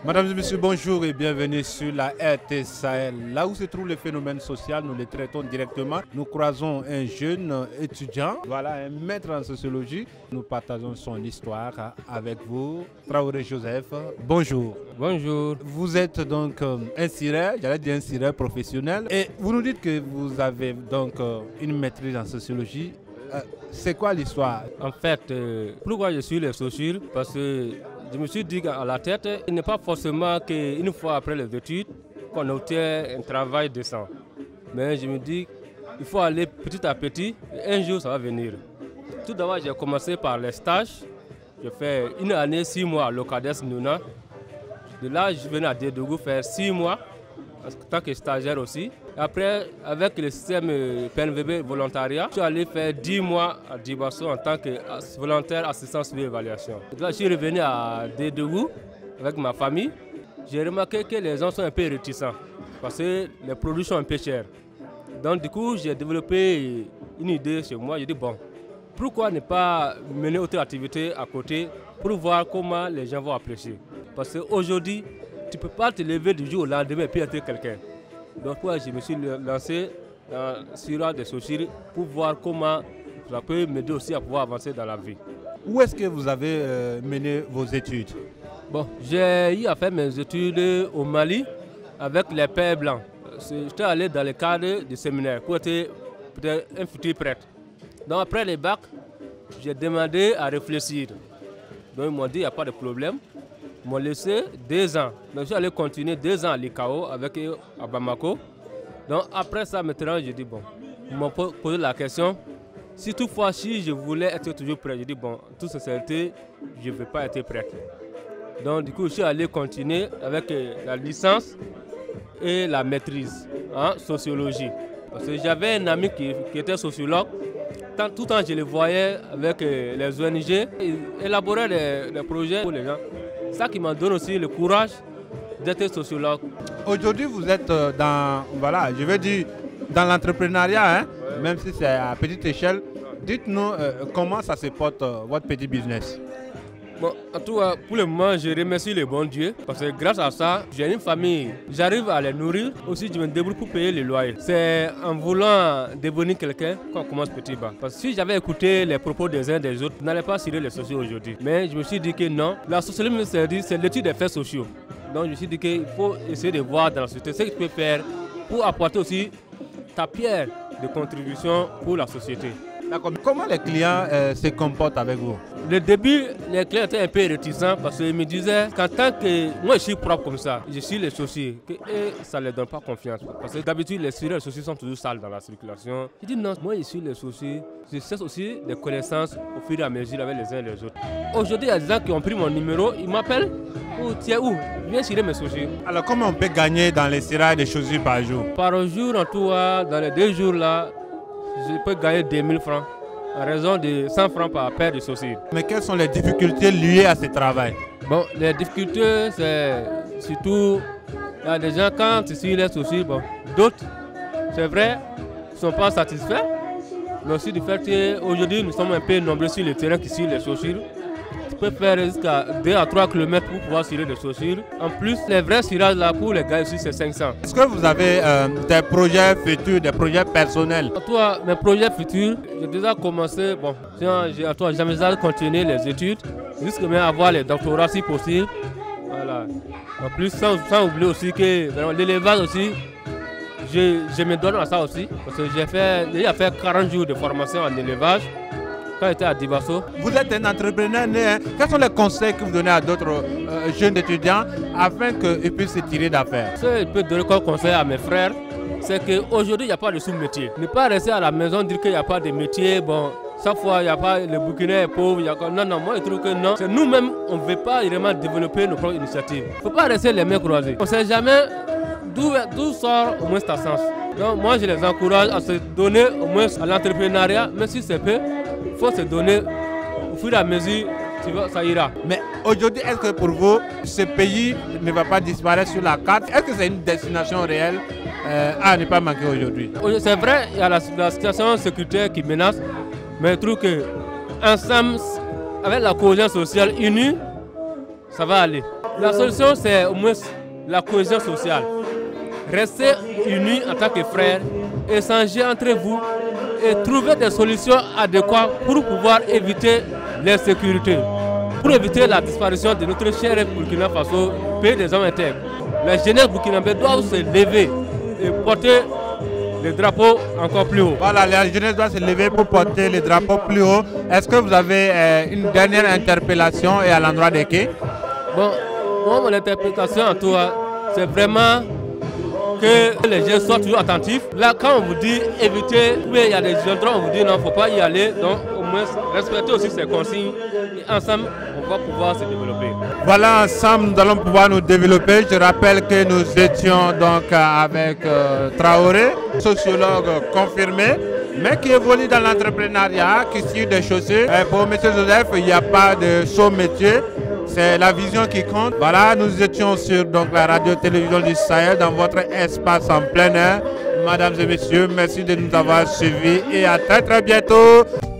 Madame et messieurs, bonjour et bienvenue sur la RTS Sahel. Là où se trouve le phénomène social, nous le traitons directement. Nous croisons un jeune étudiant, voilà, un maître en sociologie. Nous partageons son histoire avec vous. Traoré Joseph, bonjour. Bonjour. Vous êtes donc un cireur, j'allais dire un cireur professionnel. Et vous nous dites que vous avez donc une maîtrise en sociologie. C'est quoi l'histoire? En fait, pourquoi je suis les chaussures? Parce que je me suis dit à la tête, il n'est pas forcément qu'une fois après les études qu'on obtient un travail décent. Mais je me dis, il faut aller petit à petit, et un jour ça va venir. Tout d'abord, j'ai commencé par les stages. J'ai fait une année, 6 mois à l'Ocades Nuna. De là, je venais à Dédougou faire 6 mois en tant que stagiaire aussi. Après, avec le système PNVB volontariat, je suis allé faire 10 mois à Dibasso en tant que volontaire assistant sur l'évaluation. Là, je suis revenu à Dédougou avec ma famille. J'ai remarqué que les gens sont un peu réticents parce que les produits sont un peu chers. Donc du coup, j'ai développé une idée chez moi. J'ai dit, bon, pourquoi ne pas mener autre activité à côté pour voir comment les gens vont apprécier. Parce qu'aujourd'hui, tu ne peux pas te lever du jour au lendemain et puis être quelqu'un. Donc je me suis lancé sur des chaussures pour voir comment ça peut m'aider aussi à pouvoir avancer dans la vie. Où est-ce que vous avez mené vos études? Bon, j'ai eu à faire mes études au Mali avec les pères blancs. J'étais allé dans le cadre du séminaire pour être peut-être un futur prêtre. Donc après les bacs, j'ai demandé à réfléchir. Donc ils m'ont dit il n'y a pas de problème. Ils m'ont laissé 2 ans. Donc je suis allé continuer 2 ans à l'ICAO avec eux à Bamako. Donc après ça, maintenant, j'ai dit bon, ils m'ont posé la question. Si toutefois, si je voulais être toujours prêtre, j'ai dit bon, en toute sincérité, je ne veux pas être prêtre. Donc du coup, je suis allé continuer avec la licence et la maîtrise en sociologie. Parce que j'avais un ami qui était sociologue. Tout le temps, je le voyais avec les ONG, ils élaboraient des projets pour les gens. C'est ça qui m'a donné aussi le courage d'être sociologue. Aujourd'hui, vous êtes dans, voilà, je veux dire, dans l'entrepreneuriat, hein, ouais. Même si c'est à petite échelle. Dites-nous comment ça se porte votre petit business. Bon, en tout cas, pour le moment, je remercie le bon Dieu parce que grâce à ça, j'ai une famille, j'arrive à les nourrir. Aussi, je me débrouille pour payer les loyers. C'est en voulant devenir quelqu'un qu'on commence petit bas. Parce que si j'avais écouté les propos des uns des autres, je n'allais pas cirer les sociaux aujourd'hui. Mais je me suis dit que non, la sociologie, c'est l'étude des faits sociaux. Donc, je me suis dit qu'il faut essayer de voir dans la société ce que tu peux faire pour apporter aussi ta pierre de contribution pour la société. Comment les clients se comportent avec vous? Le début, les clients étaient un peu réticents parce qu'ils me disaient qu'en tant que moi je suis propre comme ça, je suis les chaussures, et ça ne les donne pas confiance. Parce que d'habitude, les chaussures sont toujours sales dans la circulation. Je dis non, moi je suis les chaussures, je cherche aussi des connaissances au fur et à mesure avec les uns et les autres. Aujourd'hui, il y a des gens qui ont pris mon numéro, ils m'appellent. Tu es où? Viens cirer mes chaussures. Alors comment on peut gagner dans les cirailles de chaussures par jour? Par jour, en tout cas, dans les 2 jours là, je peux gagner 2000 francs. À raison de 100 francs par paire de chaussures. Mais quelles sont les difficultés liées à ce travail? Bon, les difficultés, c'est surtout, il y a des gens quand tu suis les chaussures, bon, d'autres, c'est vrai, ne sont pas satisfaits. Mais aussi du fait qu'aujourd'hui, nous sommes un peu nombreux sur le terrain qui suivent les chaussures. Tu peux faire jusqu'à 2 à 3 km pour pouvoir cirer les chaussures. En plus, les vrais cirages là pour les gars ici, c'est 500. Est-ce que vous avez des projets futurs, des projets personnels? Toi, mes projets futurs, j'ai déjà commencé, bon, j'envisage de continuer les études, jusqu'à même avoir les doctorats si possible. Voilà. En plus, sans oublier aussi que l'élevage aussi, je me donne à ça aussi, parce que j'ai fait 40 jours de formation en élevage. Quand j'étais à Dibasso. Vous êtes un entrepreneur né, hein? Quels sont les conseils que vous donnez à d'autres jeunes étudiants afin qu'ils puissent se tirer d'affaires? Ce que je peux donner comme conseil à mes frères, c'est qu'aujourd'hui, il n'y a pas de sous-métier. Ne pas rester à la maison dire qu'il n'y a pas de métier. Bon, chaque fois, il n'y a pas le Burkinais est pauvre. Non, moi, je trouve que non. Nous-mêmes, on ne veut pas vraiment développer nos propres initiatives. Il ne faut pas rester les mains croisées. On ne sait jamais d'où sort au moins ta sens. Donc, moi, je les encourage à se donner au moins à l'entrepreneuriat, même si c'est peu. Il faut se donner au fur et à mesure, ça ira. Mais aujourd'hui, est-ce que pour vous, ce pays ne va pas disparaître sur la carte? Est-ce que c'est une destination réelle à ne pas manquer aujourd'hui? C'est vrai, il y a la situation sécuritaire qui menace, mais je trouve qu'ensemble, avec la cohésion sociale unie, ça va aller. La solution, c'est au moins la cohésion sociale. Restez unis en tant que frères, échangez entre vous et trouver des solutions adéquates pour pouvoir éviter l'insécurité, pour éviter la disparition de notre cher Burkina Faso, pays des hommes intègres. Les jeunes burkinabés doivent se lever et porter les drapeaux encore plus haut. Voilà, la jeunesse doit se lever pour porter les drapeaux plus haut. Est-ce que vous avez une dernière interpellation et à l'endroit de qui? Bon, moi, mon interprétation en tout cas, c'est vraiment que les jeunes soient toujours attentifs. Là, quand on vous dit éviter, il y a des endroits où on vous dit non, il ne faut pas y aller. Donc, au moins, respecter aussi ces consignes. Et ensemble, on va pouvoir se développer. Voilà, ensemble, nous allons pouvoir nous développer. Je rappelle que nous étions donc avec Traoré, sociologue confirmé, mais qui évolue dans l'entrepreneuriat, qui suit des chaussées. Pour M. Joseph, il n'y a pas de saut métier. C'est la vision qui compte. Voilà, nous étions sur donc, la radio-télévision du Sahel dans votre espace en plein air. Mesdames et messieurs, merci de nous avoir suivis et à très très bientôt.